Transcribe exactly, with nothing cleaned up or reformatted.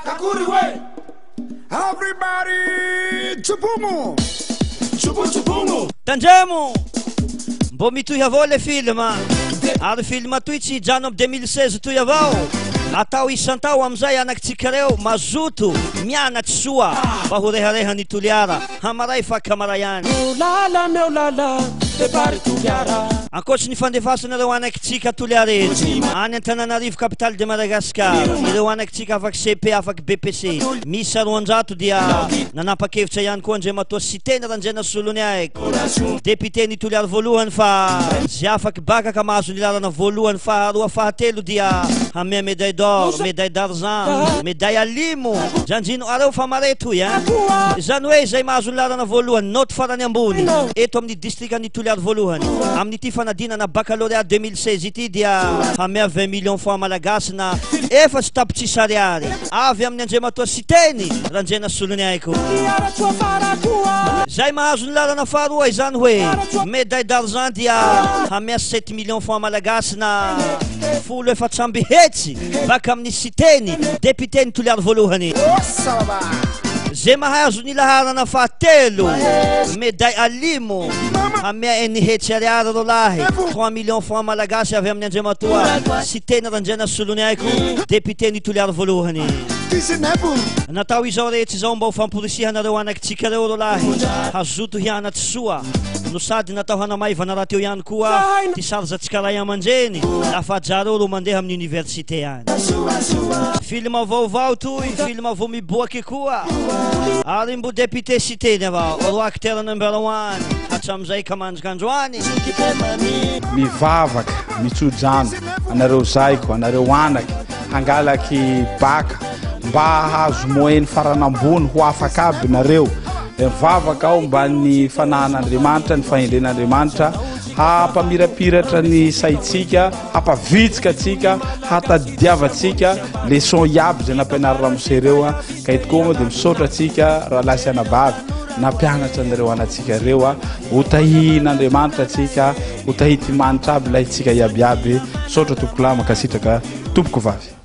Everybody, tsupumu, tsupu tsupumu. Tandramo, mbo mitohy avao le film, ary film toy tsy hijano amin'ny deux mille seize toy avao. Atao isantao amizay anakitsika reo mazoto mianatry soa mba ho rehareha ny toliara hamaray fa kamaray any. Lala meu lala depart toliara. Ankoatry ny fandefasanareo anakitsika toliara eto any Antananarivo capitale de Madagascar, ireo anakitsika afaky C P afaky B P C misy roanjato dia nanapa-kevitra ihany koa Andriamatoa Siteny Ranjena Solony aiko député ny toliara voalohany fa zay afaky baka ka mahazo ny lalana voalohany faharoa fahatelo dia hamea médaille d'or, médaille d'argent, médaille alimo. Janjino areo fa mare toy hein. Zany hoe zay mahazo ny lalana voalohany note farany ambony eto amin'ny district ny toliara voalohany amin'ity fanadinana baccalauréat deux mille seize ity dia hamea vingt millions francs malagasy na efatsy tapitrisa ariary avy amin'ny Andriamatoa Siteny Ranjena Solony aiko. Zay mahazo ny lalana faharoa izany hoe médaille d'argent dia hamea sept millions francs malagasy na folo efatsamby hetsy baka amin'ny Siteny député ny toliara voalohany. Zay mahazo ny laharana fahatelo médaille alimo hamea eny hetsy ariary rolahy trois millions francs malagasy avy amin'ny Andriamatoa Siteny Ranjena Solony aiko député ny toliara voalohany. Natao izao rehetra izao mba ho fampirisihanareo anakitsika reo rolahy hazoto hianatry soa no sady natao hanamaivana raha teo ihany koa ty sarozatsika ray aman-dreny lafa ajareo ro mandeha amin'ny université any. Film vaovao toy, film vao miboaky koa ary mbo député Siteny avao ro acteur number one hatramizay ka mandrikandroany. Mivavaka mitsojano anareo zaiko anareo anaky hangalaky baka mba hazo moyenne farany ambony ho afaka aby nareo mivavaka ao mba ny fanahan'Andriamanitra ny fahendren'Andriamanitra hampamirapiratra ny saitsika hampavitsika atsika hatadiavatsika leçon iaby zay nampianary ramosereo ka eto koa moa dia misaotra atsika raha lasy anabavy nampianatra anareo anatsika reo ho tahin'Andriamanitra atsika ho tahitymanitra aby lahy tsika iabiaby misaotra tompoko lama ka sitraka tompoko vavy.